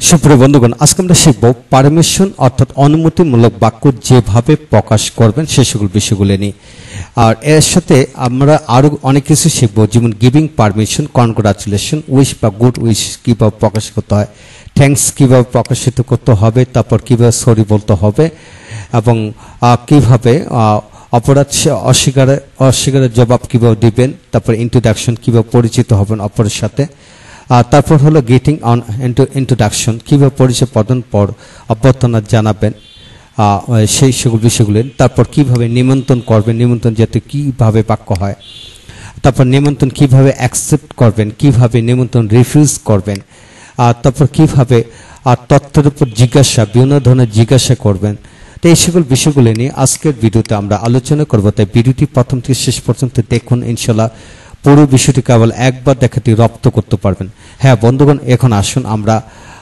সুপ্রিয় বন্ধুগণ, আজকে আমরা শিখব পারমিশন অর্থাৎ অনুমতিমূলক বাক্য যেভাবে প্রকাশ করবেন সে সকল বিষয়গুলো নিয়ে। আর এর সাথে আমরা আরো অনেক কিছু শিখব, যেমন গিভিং পারমিশন, কনগ্রাচুলেশন, উইশ বা গুড উইশ কিভাবে প্রকাশ করতে হয়, থ্যাঙ্কস কিভাবে প্রকাশিত করতে হবে, তারপর কিভাবে সরি বলতে হবে এবং কিভাবে অপরাধ অস্বীকারের জবাব কিভাবে দিবেন, তারপর ইন্ট্রোডাকশন কিভাবে পরিচিত হবেন অপরের সাথে, তারপর হলো গেটিং অন ইন্ট্রোডাকশন কিভাবে পরিচয় প্রদান পর অভ্যর্থনা জানাবেন সেই সকল বিষয়গুলো, তারপর কিভাবে নিমন্ত্রণ করবেন, নিমন্ত্রণ যাতে কিভাবে বাক্য হয়, তারপর নিমন্ত্রণ কিভাবে অ্যাকসেপ্ট করবেন, কিভাবে নিমন্ত্রণ রিফিউজ করবেন, তারপর কিভাবে তথ্যের উপর জিজ্ঞাসা, বিভিন্ন ধরনের জিজ্ঞাসা করবেন। তো এই সকল বিষয়গুলো নিয়ে আজকের ভিডিওতে আমরা আলোচনা করব, তাই ভিডিওটি প্রথম থেকে শেষ পর্যন্ত দেখুন। ইনশাল্লাহ পুরো বিষয়টি কেবল একবার দেখাতে রপ্ত করতে পারবেন। হ্যাঁ বন্ধুগণ, এখন আসুন আমরা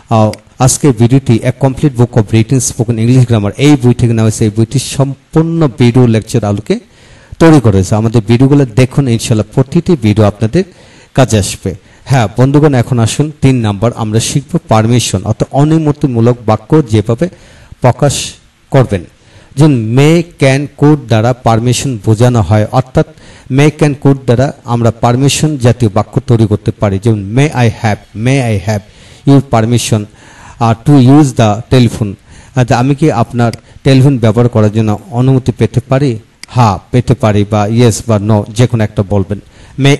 আজকের ভিডিওটি এক complete book of written spoken English grammar এই বই থেকে নেওয়া হয়েছে। এই বইটি সম্পূর্ণ ভিডিও লেকচার আলোকে তৈরি করেছে। আমাদের ভিডিওগুলো দেখুন, ইনশাল্লাহ প্রতিটি ভিডিও আপনাদের কাজে আসবে। হ্যাঁ বন্ধুগণ, এখন আসুন 3 নাম্বার আমরা শিখব পারমিশন অর্থাৎ অনুমতিমূলক বাক্য যেভাবে প্রকাশ করবেন। যেমন মে, ক্যান, কুড দ্বারা পারমিশন বোঝানো হয়, অর্থাৎ মে, ক্যান, কুড দ্বারা আমরা পারমিশন জাতীয় বাক্য তৈরি করতে পারি। যেমন may I have your permission to use the telephone, আমি কি আপনার টেলিফোন ব্যবহার করার জন্য অনুমতি পেতে পারি? হ্যাঁ পেতে পারি, বা ইয়েস বা নো যে কোনো একটা বলবেন। মে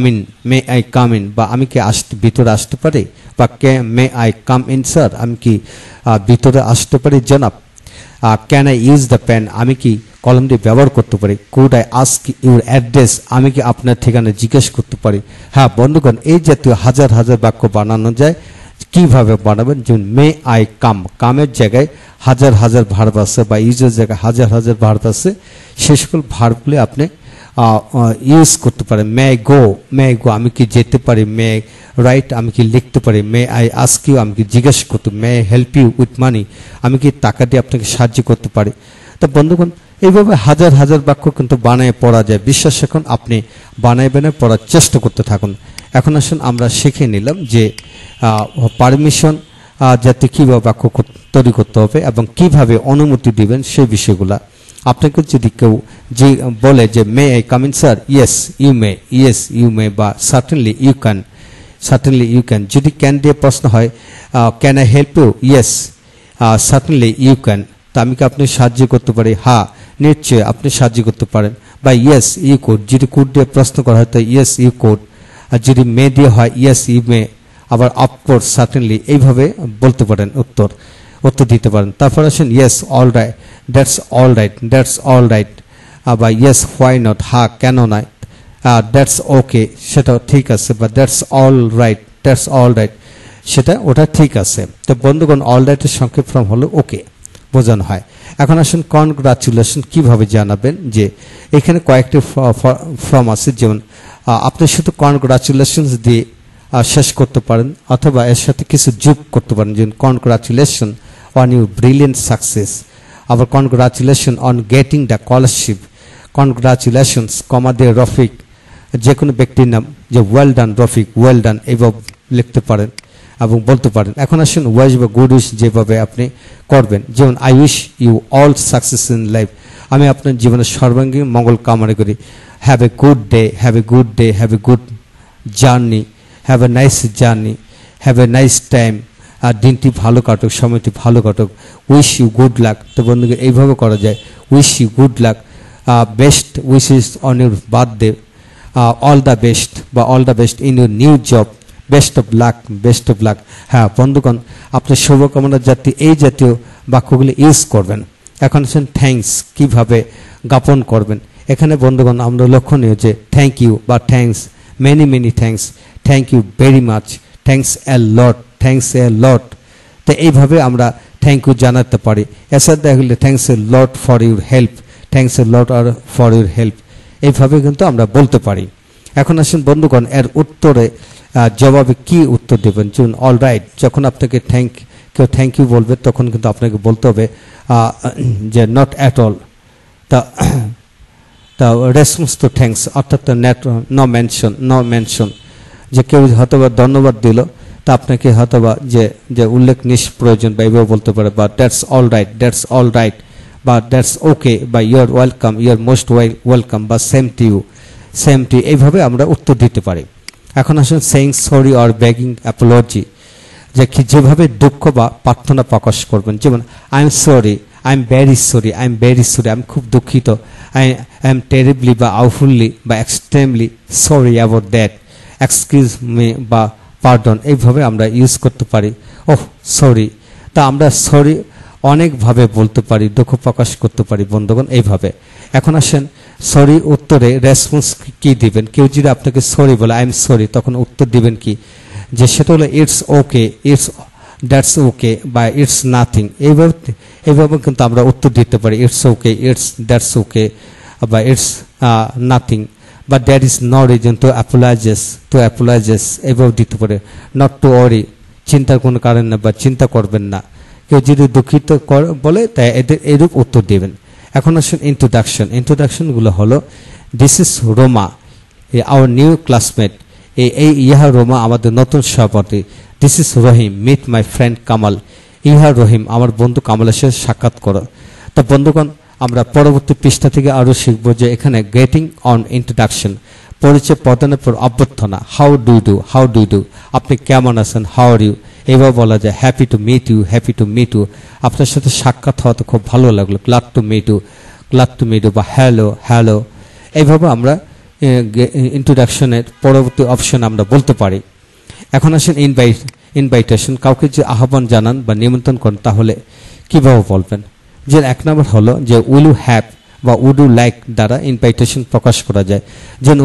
আই কাম ইন বা আমি কি ভিতরে আসতে পারি, বা may I come in sir, আমি কি ভিতরে আসতে পারি জনাব। Can I use the pen, আমি কি কলমটি ব্যবহার করতে পারি। Could I ask your address, আমি কি আপনার ঠিকানা জিজ্ঞেস করতে পারি। হ্যাঁ বন্ধুগণ, এই জাতীয় হাজার হাজার বাক্য বানানো যায়। কিভাবে বানাবেন? যেমন মে আই কামের জায়গায় হাজার হাজার ভার্ব আছে, বা ইউজের জায়গায় হাজার হাজার ভার্ব আছে, সে সকল ভার্বগুলি আপনি ইউজ করতে পারেন। মে আই গো আমি কি যেতে পারি। মে রাইট, আমি কি লিখতে পারি। মে আই আস্ক ইউ, আমি কি জিজ্ঞাসা করতে। May help you with money, আমি কি টাকা দিয়ে আপনাকে সাহায্য করতে পারি। তো বন্ধুগণ, এইভাবে হাজার হাজার বাক্য কিন্তু বানায় পড়া যায়। বিশ্বাস এখন আপনি বানায় পড়ার চেষ্টা করতে থাকুন। এখন আসুন আমরা শিখে নিলাম যে পারমিশন যাতে কীভাবে বাক্য তৈরি করতে হবে এবং কিভাবে অনুমতি দিবেন সেই বিষয়গুলা। আপনাকে যদি কেউ যে বলে যে may I come in sir, yes you may বা সার্টেনলি ইউ ক্যান। যদি ক্যান দিয়ে প্রশ্ন হয়, can I help you, yes certainly you can, তা আমি কি আপনি সাহায্য করতে পারি। হ্যাঁ নিশ্চয়ই আপনি সাহায্য করতে পারেন। বা ইয়েস ইউ কুড, যদি কুড দিয়ে প্রশ্ন করা হয় তো ইয়েস ইউ কুড। আর যদি মে দিয়ে হয় ইয়েস ইউ মে, আবার অফকোর্স সার্টেনলি, এইভাবে বলতে পারেন, উত্তর দিতে পারেন। তারপর আসেন yes all right, that's all right, বা ইয়েস হোয়াই নট, হ্যাঁ কেন নয়। দ্যাটস ওকে, সেটাও ঠিক আছে। বা দ্যাটস অল রাইট সেটা ওটা ঠিক আছে। তো বন্ধুগণ, অল রাইটের সংক্ষেপ ফর্ম হলো ওকে বোঝানো হয়। এখন আসুন কনগ্রাচুলেশন কিভাবে জানাবেন। যে এখানে কয়েকটি ফর্ম আছে, যেমন আপনি শুধু কনগ্রাচুলেশন দিয়ে শেষ করতে পারেন, অথবা এর সাথে কিছু যোগ করতে পারেন। যেমন congratulation on your brilliant success, আবার congratulation on getting the scholarship, congratulations comma দিয়ে রফিক, যে কোনো ব্যক্তির নাম, যে well done Rafiq, well done, এইভাবে লিখতে পারেন এবং বলতে পারেন। এখন আসুন ওয়াইশ বা গুড উইশ যেভাবে আপনি করবেন। যেমন I wish you all success in life, আমি আপনার জীবনের সর্বাঙ্গীন মঙ্গল কামনা করি। Have a good day, have a good journey, have a nice journey, have a nice time, আর দিনটি ভালো কাটুক, সময়টি ভালো কাটুক। উইশ ইউ গুড লাক, তো বন্ধুকে এইভাবে করা যায়। Wish you good luck, best wishes on your birthday, all the best বা all the best in your new job, best of luck. হ্যাঁ বন্ধুগণ, আপনি শুভকামনা এই জাতীয় বাক্যগুলি ইউজ করবেন। এখন আসেন থ্যাঙ্কস কিভাবে জ্ঞাপন করবেন। এখানে বন্ধুগণ আমরা লক্ষণীয় যে থ্যাংক ইউ বা thanks, many thanks, thank you very much, thanks a lot. তো এইভাবে আমরা থ্যাংক ইউ জানাতে পারি। এছাড়া দেখলে thanks a lot for your help, এইভাবে কিন্তু আমরা বলতে পারি। এখন আসুন বন্ধুগণ, এর উত্তরে জবাবে কি উত্তর দেবেন। যেমন অল রাইট, যখন আপনাকে কেউ থ্যাংক ইউ বলবে তখন কিন্তু আপনাকে বলতে হবে যে নট অ্যাট অল। তা রেসপন্স টু থ্যাঙ্কস, অর্থাৎ নো মেনশন, যে কেউ হয়তো ধন্যবাদ দিল, তা আপনাকে হয়তো বা যে উল্লেখ নিষ্প্রয়োজন বা এইভাবে বলতে পারে, বা দ্যাটস অল রাইট, বা দ্যাটস ওকে, বা you're welcome, you're most welcome, বা সেম টু এইভাবে আমরা উত্তর দিতে পারি। এখন আসুন saying sorry or begging apology, যে যেভাবে দুঃখ বা প্রার্থনা প্রকাশ করবেন, যেমন I am sorry, I am very sorry, আমি খুব দুঃখিত, আই এম টেরিবলি বা আউটফুলি বা extremely sorry about that, excuse me বা পার্ডন, এইভাবে আমরা ইউজ করতে পারি। ওহ সরি, তা আমরা সরি অনেকভাবে বলতে পারি, দুঃখ প্রকাশ করতে পারি বন্ধুগণ এইভাবে। এখন আসেন সরি উত্তরে রেসপন্স কি দিবেন। কেউ যদি আপনাকে সরি বলে আই এম সরি, তখন উত্তর দিবেন কি, যে সেটা হলো ইটস ওকে, দ্যাটস ওকে, বা ইটস নাথিং। এইভাবে কিন্তু আমরা উত্তর দিতে পারি, ইটস ওকে, দ্যাটস ওকে, বা ইটস নাথিং, বা that is no reason to apologises, এইভাবে দিতে পারে। নট টু ওয়ারি, চিন্তার কোনো কারণ না, বা চিন্তা করবেন না। কেউ যদি দুঃখিত বলে তাই এদের এরূপ উত্তর দেবেন। এখন আসুন ইন্ট্রোডাকশনগুলো হলো, this is Roma, our new classmate, ইহা রোমা আমাদের নতুন সহপাঠী। This is Rahim, meet my friend Kamal, ইহা রহিম আমার বন্ধু কামালের সাথে সাক্ষাৎ করো। তা বন্ধুগণ, আমরা পরবর্তী পৃষ্ঠা থেকে আরও শিখবো যে এখানে গেটিং অন ইন্ট্রোডাকশন, পরিচয় প্রদানের পর অভ্যর্থনা, হাউ ডু ইউ, আপনি কেমন আছেন, হাউ আর ইউ, এইভাবে বলা যায় হ্যাপি টু মিট ইউ, আপনার সাথে সাক্ষাৎ হওয়াতে খুব ভালো লাগলো, গ্লাড টু মিট ইউ, বা হ্যালো, এইভাবে আমরা ইন্ট্রোডাকশনের পরবর্তী অপশন আমরা বলতে পারি। এখন আসেন ইনভাইটেশন, কাউকে যে আহ্বান জানান বা নিমন্ত্রণ করেন তাহলে কিভাবে বলবেন। যে এক নম্বর হলো যে উইল ইউ হ্যাভ বা উড ইউ লাইক দ্বারা ইনভাইটেশন প্রকাশ করা যায়। যেমন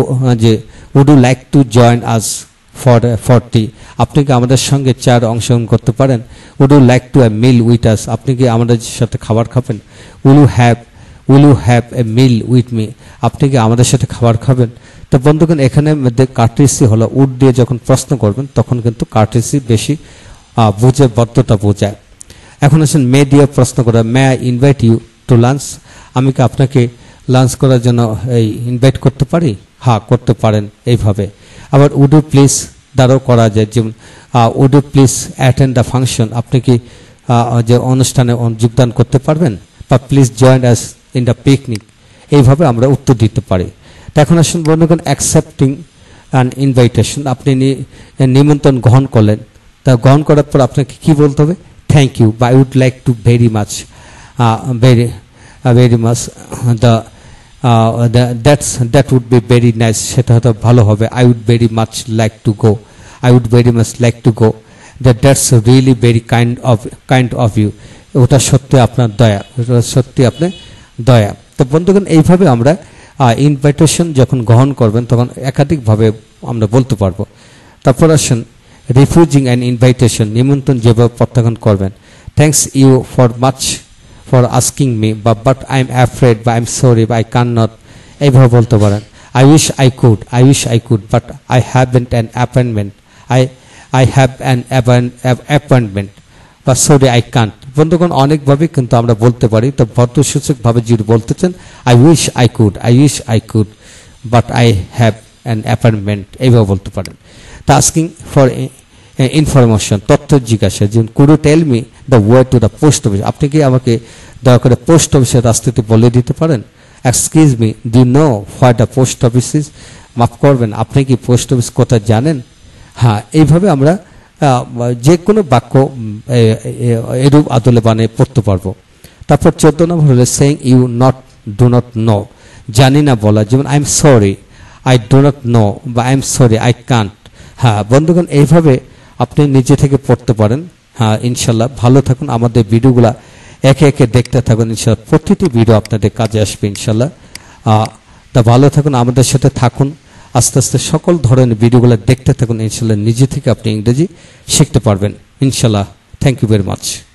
would you like to join us for tea, আপনি কি আমাদের সঙ্গে চার অংশগ্রহণ করতে পারেন। Would you like to meal with us, আপনি কি আমাদের সাথে খাবার খাবেন। Will you have a meal with me, আপনি কি আমাদের সাথে খাবার খাবেন। তো বন্ধুগণ, এখানে মধ্যে কার্টেসি হলো উড দিয়ে যখন প্রশ্ন করবেন তখন কিন্তু কার্টেসি বেশি বুঝে, বদ্ধতা বোঝায়। এখন আসেন মে দিয়ে প্রশ্ন করা, may I invite you to lunch, আমি কি আপনাকে লাঞ্চ করার জন্য এই ইনভাইট করতে পারি। হ্যাঁ করতে পারেন, এইভাবে। আবার উড ইউ প্লিজ দ্বারাও করা যায়, যেমন would you please attend the function, আপনি কি যে অনুষ্ঠানে যোগদান করতে পারবেন, বা please join us in the picnic, এইভাবে আমরা উত্তর দিতে পারি। এখন আসুন বন্ধুগণ, অ্যাকসেপ্টিং অ্যান ইনভাইটেশন, আপনি নিমন্ত্রণ গ্রহণ করলেন, তা গ্রহণ করার পর আপনাকে কি বলতে হবে, থ্যাংক ইউ, বা I would like to very much that would be very nice, সেটা হয়তো ভালো হবে। I would very much like to go, that's really very kind of you, ওটা সত্যি আপনার দয়া, দয়া। তো বন্ধুগণ, এইভাবে আমরা ইনভাইটেশন যখন গ্রহণ করবেন তখন একাধিকভাবে আমরা বলতে পারবো। তারপর আসুন রিফিউজিং অ্যান ইনভাইটেশন, নিমন্ত্রণ যেভাবে প্রত্যাখ্যান করবেন। Thanks you for asking me, but I am afraid, বা আই এম সরি, বা আই ক্যান নট, এইভাবে বলতে পারেন। I wish I could, but I haven't an appointment, বা সরি আই কান্ট। বন্ধুগণ, অনেকভাবে কিন্তু আমরা বলতে পারি। তো বর্তসূচকভাবে যদি বলতে চান, I wish I could, but I have an appointment, এইভাবে বলতে পারেন। তা আস্কিং ফর ইনফরমেশন, তথ্য জিজ্ঞাসা, যেমন could you tell me the way to the post office, আপনি কি আমাকে দয়া করে পোস্ট অফিসের রাস্তাটি বলে দিতে পারেন। Excuse me, do you know what the post office is, মাফ করবেন, আপনি কি পোস্ট অফিস কোথায় জানেন। হ্যাঁ, এইভাবে আমরা যে কোনো বাক্য এরূপ আদলে বানিয়ে পড়তে পারবো। তারপর 14 নম্বর হলো saying you do not know, জানি না বলা, যেমন I am sorry I do not know, বা I am sorry I can't. হ্যাঁ বন্ধুগণ, এইভাবে আপনি নিজে থেকে পড়তে পারেন। হ্যাঁ, ইনশাল্লাহ ভালো থাকুন, আমাদের ভিডিওগুলা একে একে দেখতে থাকুন, ইনশাল্লাহ প্রতিটি ভিডিও আপনাদের কাজে আসবে ইনশাল্লাহ। তা ভালো থাকুন, আমাদের সাথে থাকুন, আস্তে আস্তে সকল ধরনের ভিডিওগুলো দেখতে থাকুন, ইনশাল্লাহ নিজে থেকে আপনি ইংরেজি শিখতে পারবেন ইনশাল্লাহ। Thank you very much.